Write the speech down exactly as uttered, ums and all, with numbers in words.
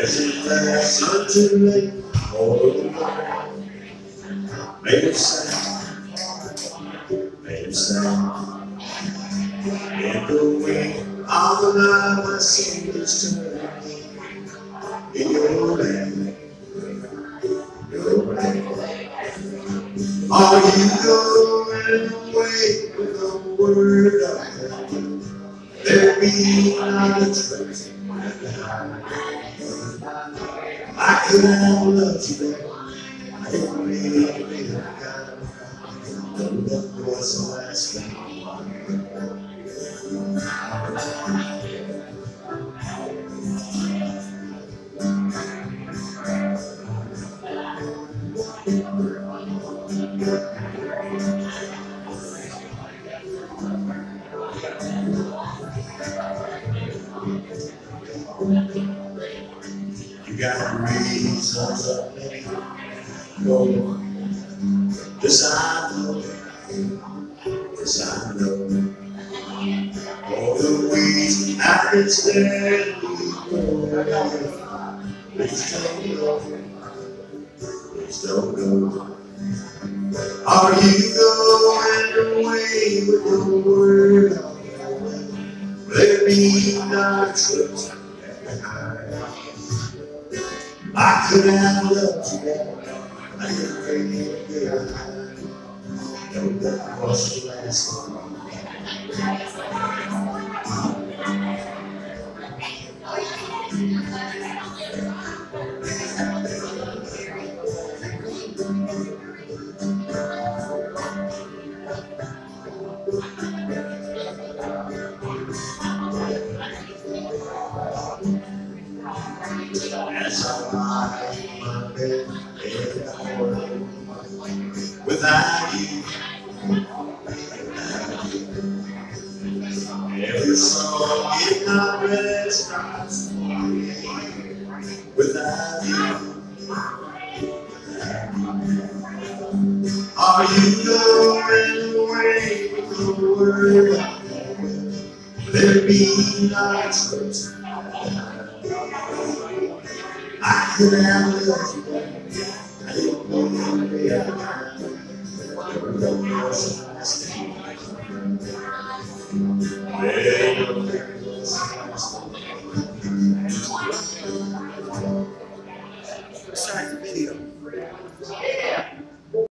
As it lasts until late for the Lord. Made him stand, made him stand. In the way of the night, my sin is turned. In your name, your name. Are you going away with a word of heaven? There be not a trace. I could have loved you there. I didn't really feel God. The look was the last thing. You got reasons of letting go. Yes, I know. Yes, I know. All the weeds after it's there, please don't go. Please don't go. Are you going away with the word of heaven? There be not truth. I could have loved you better. I didn't really feel that. No, that was the last one. As I lie in my bed in the morning, without you, without you, every song in my breast cries for me. Without you, without you, are you going away with the word of heaven? There be not truth. I could have loved you, I didn't know you were there. Your love was the last thing.